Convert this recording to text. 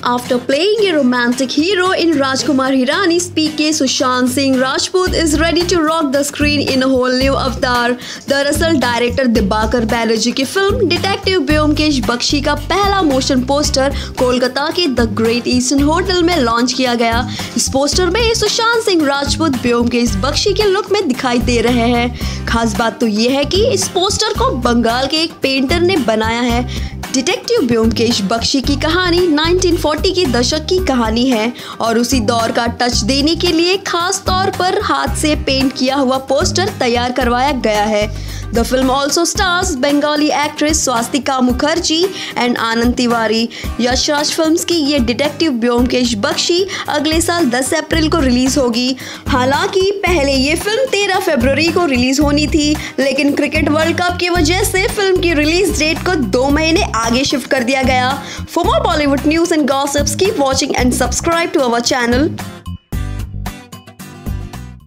After playing a romantic hero in Rajkumar Hirani's PK, Sushant Singh Rajput is ready to rock the screen in a whole new avatar. दरअसल director Dibakar Banerjee की film detective Byomkesh Bakshi का पहला motion poster Kolkata के the Great Eastern Hotel में launch किया गया। इस poster में सुशांत सिंह राजपूत ब्योमकेश बख्शी के लुक में दिखाई दे रहे हैं। खास बात तो ये है कि इस पोस्टर को बंगाल के एक पेंटर ने बनाया है। डिटेक्टिव ब्योमकेश बख्शी की कहानी 1940 के दशक की कहानी है और उसी दौर का टच देने के लिए खास तौर पर हाथ से पेंट किया हुआ पोस्टर तैयार करवाया गया है। The film also stars Bengali actress Swastika Mukherjee and Anand Tiwari. Yash Raj Films की ये डिटेक्टिव ब्योमकेश बख्शी अगले साल 10 अप्रैल को रिलीज होगी। हालांकि पहले ये फिल्म 13 फरवरी को रिलीज होनी थी, लेकिन क्रिकेट वर्ल्ड कप की वजह से फिल्म की रिलीज डेट को 2 महीने आगे शिफ्ट कर दिया गया। For more Bollywood news and gossips keep watching and subscribe to our channel.